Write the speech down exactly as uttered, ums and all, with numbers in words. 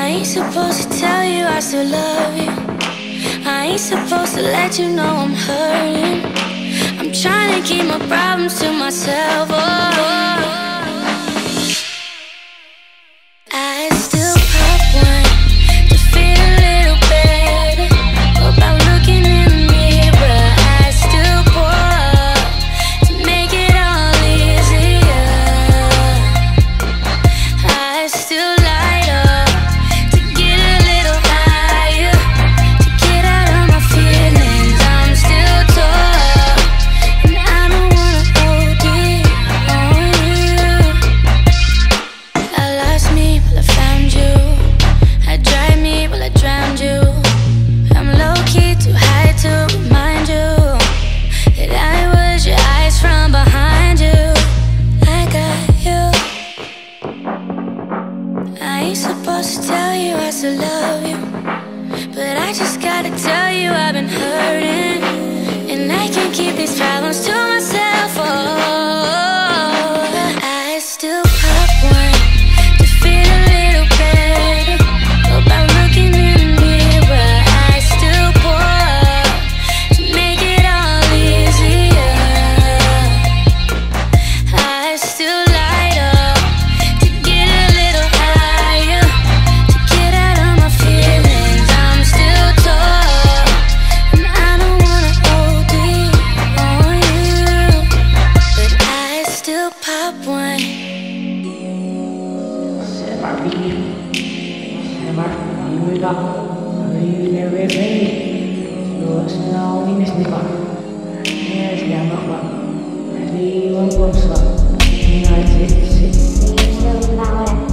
ain't supposed to tell you I still love you. I ain't supposed to let you know I'm hurting. I'm trying to keep my problems to myself. Oh, I still pop one to feel a little better about looking in the mirror. I still pour to make it all easier. I still light up to get a little higher, to get out of my feelings. I'm still tall, and I don't wanna O D on you. I lost me, but I found you. I drive me, but I drowned you. I'm low-key too high to remind you that I was your eyes from behind you. I got you. I ain't supposed to tell you I still love you, but I just gotta tell you I've been hurting, and I can't keep these problems to myself. Oh, I still pop one to feel a little better about looking in the mirror. I still pour to make it all easier. I still light up to get a little higher, to get out of my feelings. I'm still tall, and I don't wanna O D on you, but I still pop one. Seperti seperti mereka hari ini terus now ini sedikit ini sedang apa hari one plus one ini aja sih.